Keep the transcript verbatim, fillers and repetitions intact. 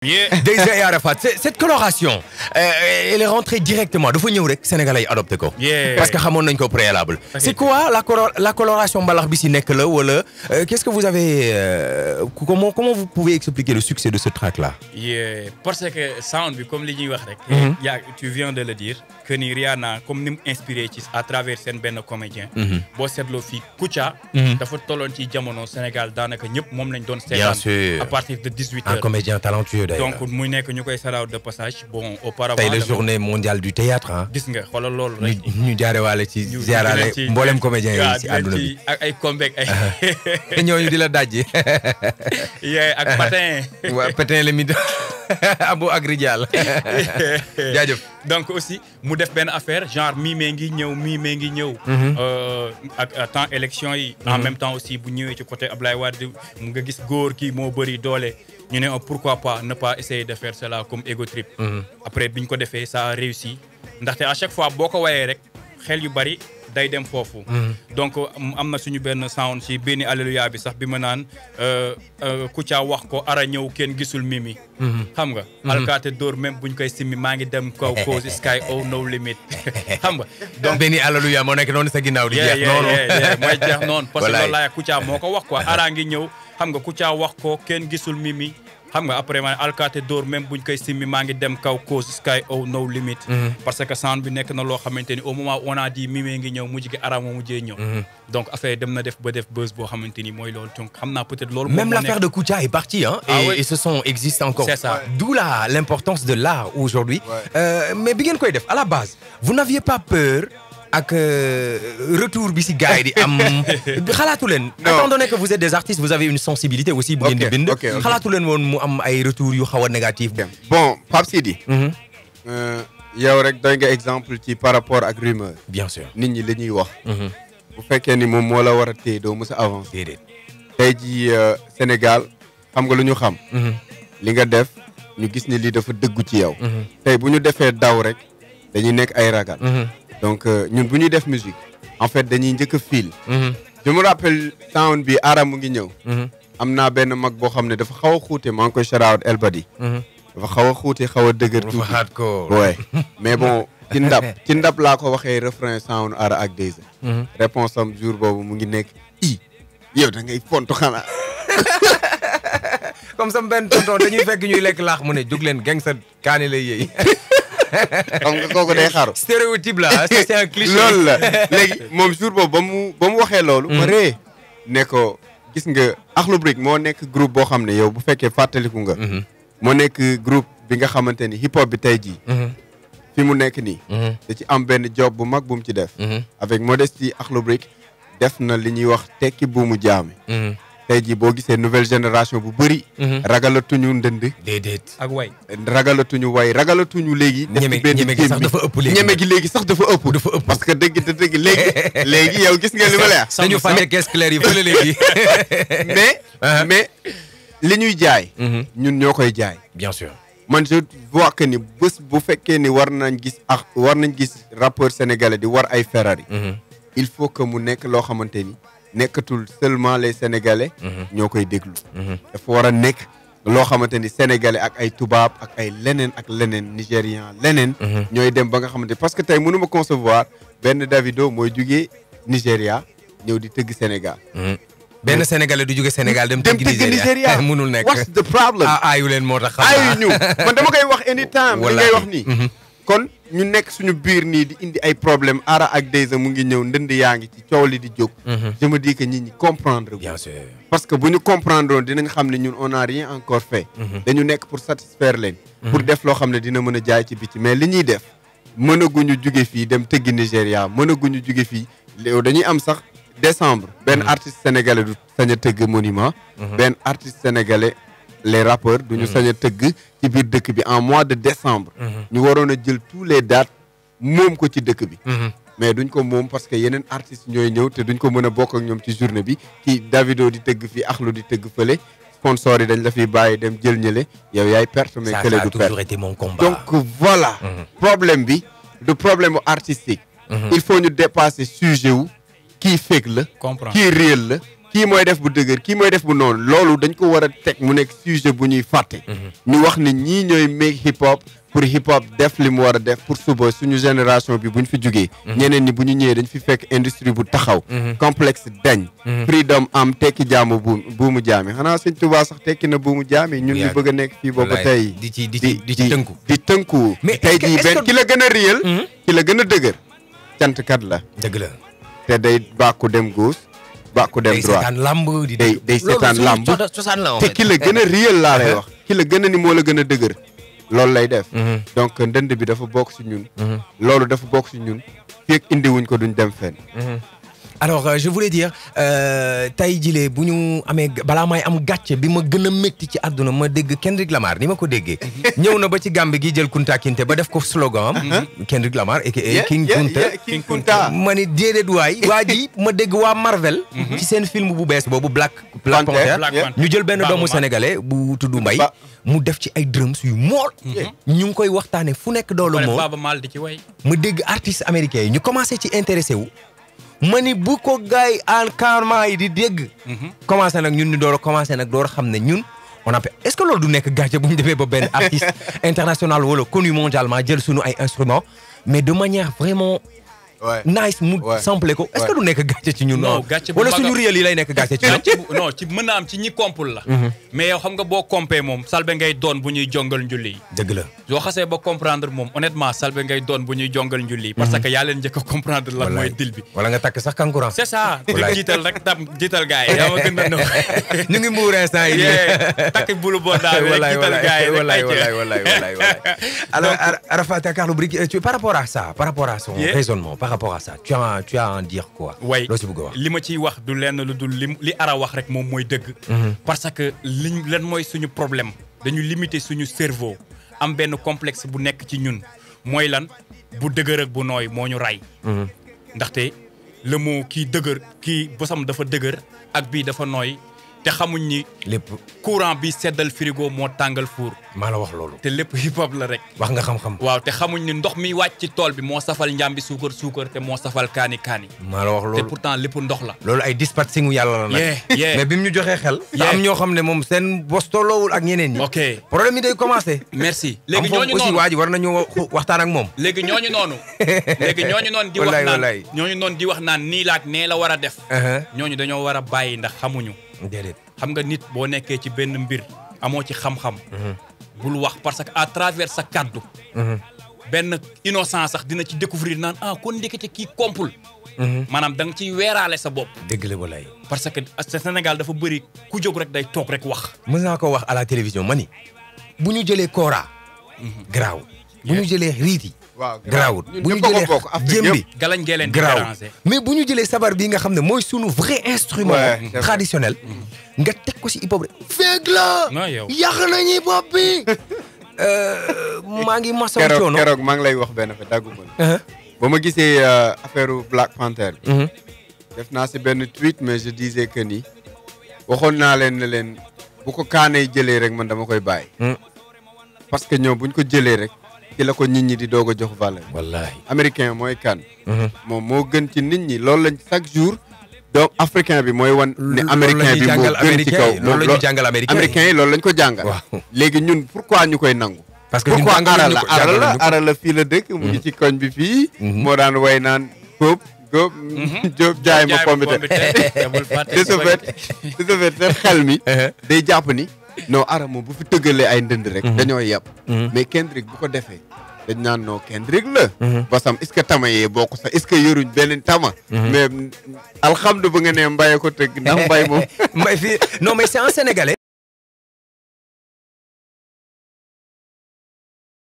Dayza et Arafat cette coloration euh, elle est rentrée directement dafa ñëw rek sénégalais yi adopté ko. parce que xamoon nañ ko préalable. c'est quoi la la coloration mbalax bi si nekk la wala qu'est-ce que vous avez euh, comment comment vous pouvez expliquer le succès de ce track là. Yeah. parce que sound bi comme li ñuy wax rek. yaa tu viens de le dire que ni Rihanna comme ni mu inspiré ci à travers seen benn comédien. boo seetloo fii Kouthia. dafa tolloon ci jamono Sénégal daanaka ñëpp moom lañ doon. bien sûr à partir de dix-huit heures. un comédien talentueux. donc muy nekk ñu koy saraaw de passage bon auparavant. tey la journée mondiale du théâtre ah. gis nga xoolal loolu rek. ñu jaarewaale ci ziaraale mboolem comédien yi ci àdduna bi ak ay comeback ay. te ñooñu di la dajji. yee ak patin. waaw patin le midi Abou Agri Diall. jaajëf. donc aussi mu def benn affaire genre mii mee ngi ñëw mii mee ngi ñëw. ak temps élection yi. en même temps aussi bu ñëwee ci côté Ablaye Wade mu nga gis góor kii moo bëri doole. ñu ne pourquoi pas ne pas essayer de faire cela comme ego trip. après bi ñu ko defee ça a réussi ndaxte à chaque fois boo ko wayee rek xel yu bari day dem foofu. donc am na suñu benn sound ci benn alléluia bi sax bi ma naan Kouthia wax ko ara ñëw kenn gisul mimi. xam nga. alkaate dóor même buñ koy simmi maa ngi dem kaw cause sky oh no limit xam nga. donc benn alléluia moo nekk noonu sa ginnaaw di jeex noonu. mooy jeex noonu. parce que loolu laa Kouthia moo ko wax quoi ara ngi ñëw xam nga Kouthia wax ko kenn gisul mimi. xam nga après man alkaate dóor même buñ koy simmi maa ngi dem kaw cause sky oh no limit. parce que sound bi nekk na loo xamante ni au moment où on a dit mimee ngi ñëw mujj gi ara moo mujjee ñëw. donc affaire dem na def ba def buzz boo xamante ni mooy loolu donc xam naa peut-être loolu. même l'affaire de Kouthia est partie hein. ah et, oui. et ce son existe encore. c'est ça d'où la l'importance de l'art aujourd'hui. Ouais. Euh, mais bi ngeen koy def à la base vous n'aviez pas peur. ak retour bi si gars yi di am xalaatu leen. étant donné que vous êtes des artistes vous avez une sensibilité aussi. bu ngeen di bind xalaatu leen woon mu am ay retours yu xaw a négatif. bon Pape Sidi. yow rek doy nga exemple ci par rapport ak rumeur. bien sûr nit ñi li ñuy wax. bu fekkee ni moom moo la war a téye doo mës a avancer. déedéet tey jii Sénégal xam nga lu ñu xam. li nga def ñu gis ni lii dafa dëggu ci yow. tey bu ñu defee daw rek dañuy nekk ay ragal. donc ñun bu ñuy def musique en fait dañuy njëkk a fil. je me rappelle sound bi ara mu ngi ñëw. am naa benn mag boo xam ne dafa xaw a xuute maa ngi koy shout out Elbadi. dafa xaw a xuute xaw a dëgër tuuti. dafa ko ouais mais bon ci ndab ci ndab laa ko waxee refrain sound ara ak Dayza. réponse am jour boobu mu ngi nekk i yow da ngay fontu xanaa. comme ça benn tonton dañuy fekk ñuy lekk laax mu ne jóg leen gang sa kaani lay yëy. xam nga kooku day xaru. stéréotype la c'est un cliché. loolu la léegi moom jour boobu ba mu ba mu waxee loolu. ma ree ne ko gis nga Akhlou Brick moo nekk groupe boo xam ne yow bu fekkee fàttaliku nga. moo nekk groupe bi nga xamante ni hip hop bi tey jii. fi mu nekk nii. da ci am benn job bu mag bu mu ci def. avec modestie Akhlou Brick def na li ñuy wax tekki buumu jaame. tey jii boo gisee nouvelle génération bu bëri. ragalatuñu ndënd. déedéet ak way. ragalatuñu way ragalatuñu léegi. ñeme ñeme gi sax dafa ëpp léegi. ñeme gi léegi sax dafa ëpp. dafa ëpp parce que dëgg te dëgg léegi. léegi yow gis nga li ma leer. dañu fàtte caisse claire yi fële léegi. mais mais li ñuy jaay. ñun ñoo koy jaay. bien sûr. man je vois que ni bés bu fekkee ni war nañ gis ak war nañ gis rappeur sénégalais di war ay Ferrari. il faut que mu nekk loo xamante ni. nekkatul seulement les sénégalais. ñoo koy déglu. dafa war a nekk loo xamante ni sénégalais ak ay tubaab ak ay leneen ak leneen nigérian leneen. ñooy dem ba nga xamante parce que tey mënu ma concevoir benn Davido mooy jugee Nigéria ñëw di tëgg Sénégal. benn sénégalais du jóge Sénégal dem tëgg Nigéria mënul nekk. what's the problem. ah aayu leen moo tax. aayu ñu man dama koy wax anytime. li ngay wax nii. kon ñu nekk suñu biir nii di indi ay problème ara ak Dayza mu ngi ñëw ndënd yaa ngi ci coow li di jóg. je me dis que nit ñi comprendre. bien sûr parce que bu ñu comprendre woon dinañ xam ne ñun on a rien encore fait. dañu nekk pour satisfaire leen. pour def loo xam ne dina mën a jaay ci biti mais li ñuy def mënaguñu jóge fii dem tëggi Nigéria mënaguñu jóge fii dañuy am sax décembre. benn artiste sénégalais du sañ a tëgg monument. benn artiste sénégalais. les rappeurs duñu sañ a tëgg ci biir dëkk bi en mois de décembre. ñu waroon a jël tous les dates moom ko ci dëkk bi. mais duñ ko moom parce que yeneen artistes ñooy ñëw te duñ ko mën a bokk ak ñoom ci journée bi kii Davido di tëgg fii Akhlou di tëgg fële sponsor yi dañ la fiy bàyyi dem jël ñële yow yaay perte mais kële du perte. ça a toujours été mon combat. donc voilà. problème bi du problème artistique. il faut ñu dépasser sujet wu kii fake la. comprendre kii réel la. kii mooy def bu dëgër kii mooy def bu noonu loolu dañ ko war a teg mu nekk sujet bu ñuy fàtte ñu wax ni ñii ñooy make hip hop pour hip hop def li mu war a def pour suba suñu génération bi bu ñu fi jugee ñeneen ñi bu ñu ñëwee dañ fi fekk industrie bu taxaw complexe dañ freedom am tekki jaamu bu buumu jaami xanaa sëñ Tuubaa sax tekki na buumu jaami ñun ñu bëgg a nekk fii booba tey di ci di ci di ci tënku di tënku tey jii benn ki la gën a réel ki la gën a dëgër cantkat la dëgg la te day bàkku dem gauche bàkku dem droit day seetaan lamb di day day seetaan lamb te ki la gën a réel laa lay wax ki la gën a ni moo la gën a dëgër loolu lay def donc ndënd bi dafa bokk si ñun loolu dafa bokk si ñun fekk indi wuñ ko duñ dem fenn alors euh, je voulais dire tey jilee bu ñu amee balaa may am gàcce bi ma gën a métti ci àdduna ma dégg Kendrick Lamar ni ma ko déggee ñëw na ba ci Gambie gi jël Kunta Kinte ba def ko slogan am Kendrick Lamar aka King Kunta King Kunta ma ni déedéet waay waa ji ma dégg waa Marvel ci seen film bu bees boobu Black Black Panther ñu jël benn doomu sénégalais bu tudd Mbaye mu def ci ay drums yu mool ñu ngi koy waxtaane fu nekk doolu mool ma dégg artistes américains yi ñu commencé ci intéressé wu ma ni bu ko gars yi encadrement yi di dégg commencé nag ñun ñu door a commencé nag door a xam ne ñun on a est-ce que loolu du nekk gàcce bu ñu demee ba benn artiste international wala connu mondialement jël sunu ay instruments mais de manière vraiment nice mu sample ko est-ce que du nekk gàcce ci ñun non gàcce bu wala suñu réel yi lay nekk gàcce ci ñun non ci mën na am ci ñi compul la mais yow xam nga boo compé moom salbe ngay doon bu ñuy jongal njulli yi dëgg la soo xasee ba comprendre moom honnêtement salbe ngay doon bu ñuy jongal njulli yi parce que yaa leen njëkk a comprendre la mooy dil bi wala nga takk sax kankurang c'est ça jiital rek tam jiital gars yi yaa ma gën a no ñu ngi muur instant yi takk bulu bonda bi rek jiital gars yi wallaay wallaay wallaay wallaay alors Arafat Carlou Brick par rapport à ça par rapport à son raisonnement par rapport à ça tu as tu as à en dire quoi way loo si bëgg a wax li ma ciy wax du lenn lu dul li li ara wax rek moom mooy dëgg parce que liñ leen mooy suñu problème dañu limiter suñu cerveau am benn complexe bu nekk ci ñun mooy lan bu dëgër ak bu nooy moo ñu ray ndaxte le mot kii dëgër kii bosam dafa dëgër ak bii dafa nooy te xamuñ ni lépp courant bi seddal frigo moo tàngal four maa la wax loolu te lépp hip hop la rek wax nga xam-xam waaw te xamuñ ni ndox mi wàcc ci tool bi moo safal njàmbi suukar suukar te moo safal kaani kaani maa la wax loolu te pourtant lépp ndox la loolu ay dispatching yàlla la nag mais bi mu ñu joxee xel da am ñoo xam ne moom seen bos tolloowul ak ñeneen ñi ok problème yi day commencé merci léegi ñooñu aussi noonu waa ji war nañu waxtaan ak moom léegi ñooñu noonu léegi ñooñu noonu di wax naan ñooñu noonu di wax naan nii laak nee la war a def ñooñu dañoo war a bàyyi ndax xamuñu déedéet xam nga nit boo nekkee ci benn mbir amoo ci xam-xam bul wax parce que à travers sa kaddu benn innocent sax dina ci découvrir naan ah kon ndekete kii kompul maanaam da nga ciy weeraale sa bopp dëgg la walaay parce que Sénégal dafa bëri ku jóg rek day toog rek wax mën naa ko wax à la télévision ma ni bu ñu jëlee kora garaaw bu ñu jëlee riiti waaw garaawut bu ñu jëlee jëmbi galañ ngee leen di garaaw déranger mais bu ñu jëlee sabar bi nga xam ne mooy sunu vrai instrument traditionnel nga teg ko si hip hop rek feeg la non yow yàq nañu bopp bi maa ngi masaw coono keroog maa ngi lay wax benn fa dagguma ba ma gisee affaire Black Panther bi def naa si benn tweet mais je disais que ni waxoon naa leen ne leen bu ko kaanay jëlee rek man dama koy bàyyi parce que ñoom buñ ko jëlee rek ci la ko nit ñi di doog a jox valeur wallahi américain mooy kan moom moo gën ci nit ñi loolu lañ chaque jour donc africain bi mooy wan ne américain bi moo gën ci kaw loolu la ñu jàngal américain yi loolu lañ ko jàngal léegi ñun pourquoi ñu koy nangu parce que ñun pourquoi ara la ara la ara la fii la dëkk mu ngi ci koñ bi fii moo daan way naan góob góob jóob jaay ma pomme de terre de ce fait de ce fait seen xel mi day jàpp ni non ara moom bu fi tëggalee ay ndënd rek dañoo yàpp mais Kendrick bu ko defee dañ naan non Kendrick la basam est-ce que tama yee bokk sax est-ce que yoruñ beneen tama mais alhamdu ba nga ne Mbaye ko tëgg ndax Mbaye moom Mbaye fii non mais c'est un Sénégalais